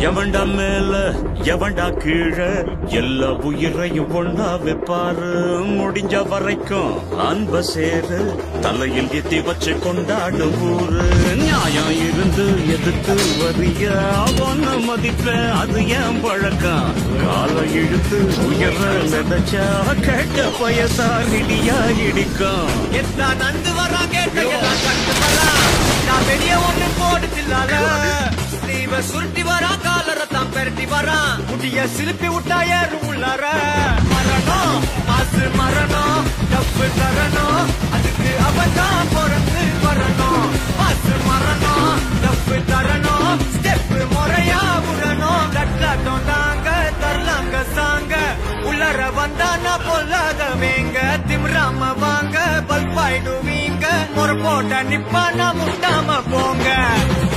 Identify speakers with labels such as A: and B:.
A: எவன்டா மேல எவன்டா கீழே எல்லா உயிரையும் ஒன்னா வைப்பாரு. முடிஞ்ச வரைக்கும் அன்ப சேரு தலையில் எத்தி வச்சு கொண்டாடும் ஊரு. நியாயம் இருந்து எதுக்கு வரிய அவன மதிப்ப அது ஏன் பழக்கம். கால இழுத்து உயர நினைச்சா கேட்ட பயசா இடியா இடிக்கும்.
B: எத்தா நந்து வரா கேட்டையெல்லாம் கண்டு வரா. நான் வெளியே ஒண்ணு போடுதில்லால இவ சுருட்டி வரா காலரத்தான் பெரட்டி வரா. முடிய சிலுப்பி விட்டா ஏறும் உள்ளார. மரணம் மாசு மரணம் தப்பு தரணும் அதுக்கு அவதான் பிறந்து வரணும். மாசு மரணம் தப்பு தரணும் ஸ்டெப்பு முறையா விடணும். தட்டாட்டம் தாங்க தரலாங்க சாங்க உள்ளர வந்தானா பொல்லாதவேங்க. திமிராம வாங்க பல்பாயிடுவீங்க. முறை போட்ட நிப்பானா முட்டாம போங்க.